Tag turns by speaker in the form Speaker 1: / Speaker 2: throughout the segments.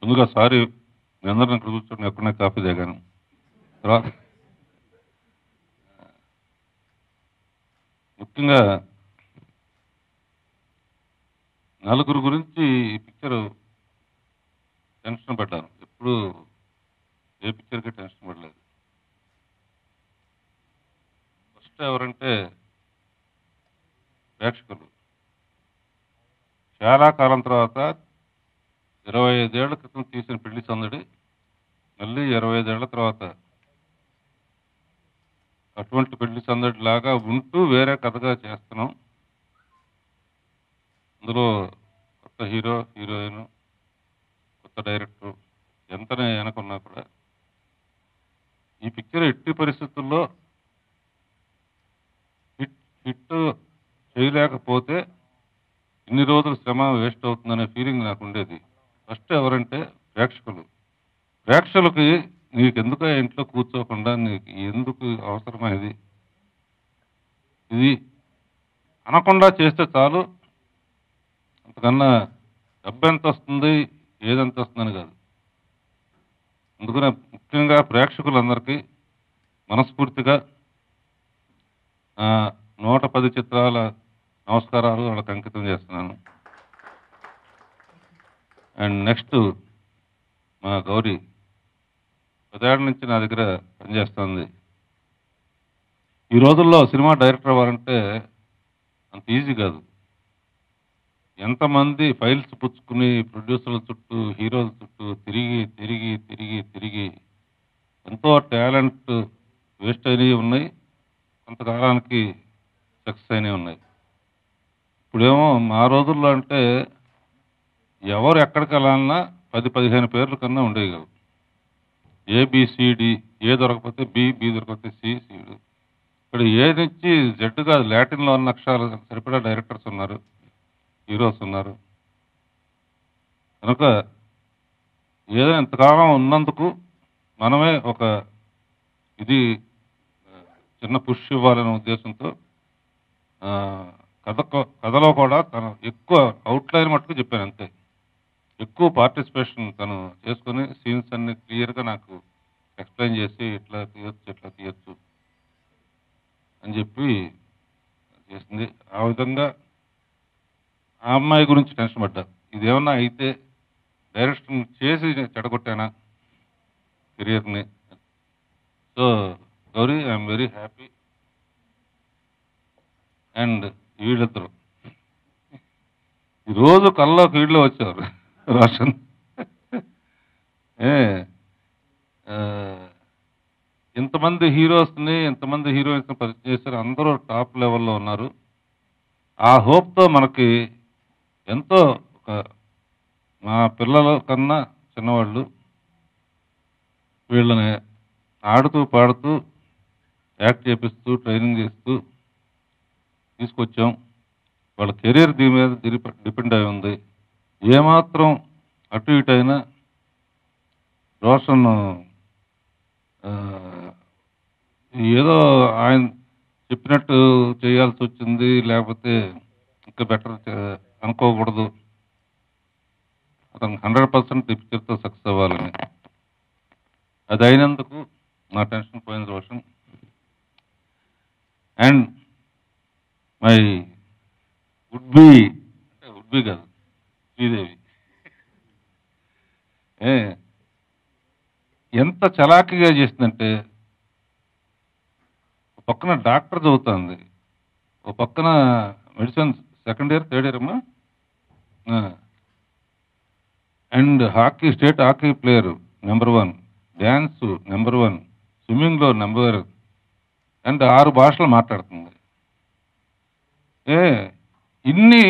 Speaker 1: ముందుగా సారీ, మీ అందరిని ఇక్కడ కూర్చొని ఎక్కడనే కాఫీ తాగాను. తర్వాత ముఖ్యంగా నలుగురు గురించి ఈ పిక్చర్ టెన్షన్ పడ్డాను. ఎప్పుడు ఏ పిక్చర్కి టెన్షన్ పడలేదు. ఫస్ట్ ఎవరంటే ప్రేక్షకులు. చాలా కాలం తర్వాత 25 ఏళ్ల క్రితం తీసిన పెళ్లి సందడి మళ్ళీ 25 ఏళ్ల తర్వాత అటువంటి పెళ్లి సందడి లాగా ఉంటూ వేరే కథగా చేస్తున్నాం. అందులో కొత్త హీరో, హీరోయిన్, కొత్త డైరెక్టర్ ఎంతనే వెనకున్నా కూడా ఈ పిక్చర్ ఎట్టి పరిస్థితుల్లో హిట్ చేయలేకపోతే ఇన్ని రోజులు శ్రమ వేస్ట్ అవుతుందనే ఫీలింగ్ నాకు ఉండేది. ఫస్ట్ ఎవరంటే ప్రేక్షకులు. ప్రేక్షకులకి నీకెందుకు ఇంట్లో కూర్చోకుండా నీకు ఎందుకు అవసరమైనది ఇది అనకుండా చేస్తే చాలు. అంతకన్నా డబ్బు ఎంత వస్తుంది, ఏదెంత వస్తుందని కాదు. అందుకనే ముఖ్యంగా ప్రేక్షకులందరికీ మనస్ఫూర్తిగా 110 చిత్రాల నమస్కారాలు వాళ్ళకి అంకితం చేస్తున్నాను. అండ్ నెక్స్ట్ మా గౌరీ 10 ఏళ్ల నుంచి నా దగ్గర పనిచేస్తుంది. ఈ రోజుల్లో సినిమా డైరెక్టర్ అవ్వాలంటే అంత ఈజీ కాదు. ఎంతమంది ఫైల్స్ పుచ్చుకుని ప్రొడ్యూసర్ల చుట్టూ, హీరోల చుట్టూ తిరిగి తిరిగి తిరిగి తిరిగి ఎంతో టాలెంట్ వేస్ట్ అయినవి ఉన్నాయి, కొంతకాలానికి సక్సెస్ అయినవి ఉన్నాయి. ఇప్పుడేమో మా రోజుల్లో అంటే ఎవరు ఎక్కడికి వెళ్ళాలన్నా 10-15 పేర్ల కన్నా ఉండేవి కావు. ఏబిసిడి, ఏ దొరకపోతే బి, బి దొరకపోతే సి, సిడు. ఇక్కడ ఏ నుంచి జెడ్ కాదు, లాటిన్లో ఉన్న అక్షరాలు సరిపడా డైరెక్టర్స్ ఉన్నారు, హీరోస్ ఉన్నారు. కనుక ఏదైనా ఇంతకాలం ఉన్నందుకు మనమే ఒక ఇది చిన్న పుష్ ఇవ్వాలనే ఉద్దేశంతో కథలో కూడా తను ఎక్కువ అవుట్లైన్ మట్టుకు చెప్పాను అంతే. ఎక్కువ పార్టిసిపేషన్ తను చేసుకొని సీన్స్ అన్ని క్లియర్గా నాకు ఎక్స్ప్లెయిన్ చేసి ఇట్లా తీయచ్చు అని చెప్పి చేసింది. ఆ విధంగా ఆ అమ్మాయి గురించి టెన్షన్ పడ్డా. ఇదేమన్నా అయితే డైరెక్షన్ చేసి చెడగొట్టానా కెరియర్ని. So Gauri, I'm very happy. And వీళ్ళిద్దరు ఈరోజు కళ్ళలోకి వీళ్ళు వచ్చారు. రోషన్ ఇంతమంది హీరోస్ని, ఇంతమంది హీరోయిన్స్ని పరిచయం చేశారు. అందరూ టాప్ లెవెల్లో ఉన్నారు. ఆ హోప్తో మనకి ఎంతో మా పిల్లల కన్నా చిన్నవాళ్ళు వీళ్ళని ఆడుతూ పాడుతూ యాక్ట్ చేపిస్తూ ట్రైనింగ్ చేస్తూ తీసుకొచ్చాం. వాళ్ళ కెరీర్ దీని మీద డిపెండ్ అయి ఉంది. ఏమాత్రం అటు ఇటు అయినా రోషన్ ఏదో ఆయన చెప్పినట్టు చేయాల్సి వచ్చింది, లేకపోతే ఇంకా బెటర్ అనుకోకూడదు. అతను 100% ఈ పిక్చర్తో సక్సెస్ అవ్వాలని. అది అయినందుకు నా టెన్షన్ పోయింది Roshan. And my would be కాదు, శ్రీదేవి ఎంత చలాకీగా చేసిందంటే, ఒక పక్కన డాక్టర్ చదువుతుంది, ఒక పక్కన medicine second year, third year అమ్మా. And hockey, state hockey player number 1, dance number 1, స్విమ్మింగ్లో నెంబర్, అండ్ 6 భాషలు మాట్లాడుతుంది. ఇన్ని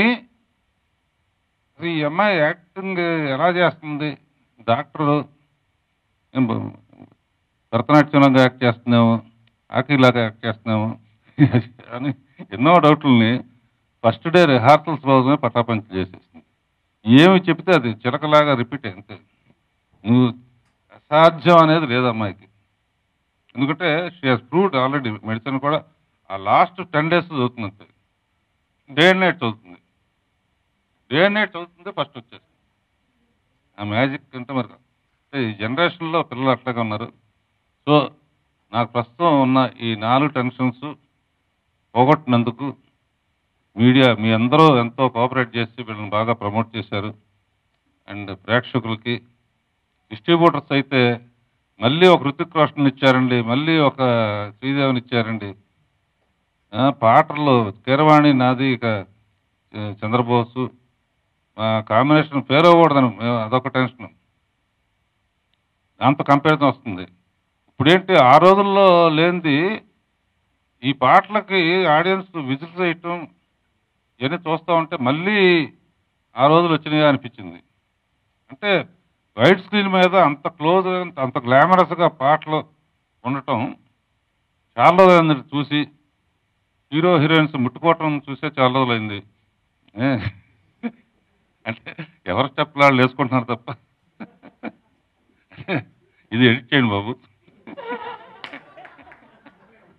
Speaker 1: ఈ అమ్మాయి యాక్టింగ్ ఎలా చేస్తుంది? డాక్టరు భరతనాట్యంలాగా యాక్ట్ చేస్తున్నాము, హాకీలాగా యాక్ట్ చేస్తున్నాము అని ఎన్నో డౌట్లని ఫస్ట్ డే రిహార్సల్స్ రోజునే పటాపంచి చేసేసింది. ఏమి చెప్తే అది చిలకలాగా రిపీట్ అంతే. నువ్వు అసాధ్యం అనేది లేదు అమ్మాయికి. ఎందుకంటే she has proved already. Medicine కూడా ఆ లాస్ట్ 10 days చదువుతుంది అంతే. డే అండ్ నైట్ చదువుతుంది, డే అండ్ నైట్ చదువుతుంది, ఫస్ట్ వచ్చేస్తుంది. ఆ మ్యాజిక్ అంటే మరి అంటే ఈ జనరేషన్లో పిల్లలు అట్లాగే ఉన్నారు. సో నాకు ప్రస్తుతం ఉన్న ఈ 4 టెన్షన్స్ పోగొట్టినందుకు మీడియా మీ అందరూ ఎంతో కోఆపరేట్ చేసి వీళ్ళని బాగా ప్రమోట్ చేశారు. అండ్ ప్రేక్షకులకి డిస్ట్రిబ్యూటర్స్ అయితే మళ్ళీ ఒక హృతిక్ రోషన్ ఇచ్చారండి, మళ్ళీ ఒక శ్రీదేవిని ఇచ్చారండి. పాటలు కీరవాణి నాది ఇక చంద్రబోసు కాంబినేషన్ పేరు అవ్వకూడదని అదొక టెన్షన్. దాంతో కంపారిజన్ వస్తుంది. ఇప్పుడేంటి ఆ రోజుల్లో లేనిది ఈ పాటలకి ఆడియన్స్ విజిల్ చేయటం ఇవన్నీ చూస్తూ ఉంటే మళ్ళీ ఆ రోజులు వచ్చినాయా అనిపించింది. అంటే వైట్ స్క్రీన్ మీద అంత క్లోజ్ అంత గ్లామరస్గా పాటలు ఉండటం చాలా రోజులైంది చూసి. హీరో హీరోయిన్స్ ముట్టుకోవటం చూసే చాలా రోజులైంది. ఏ? అంటే ఎవరి స్టెప్లు వాళ్ళు వేసుకుంటున్నారు తప్ప ఇది ఎడిట్ చేయండి బాబు.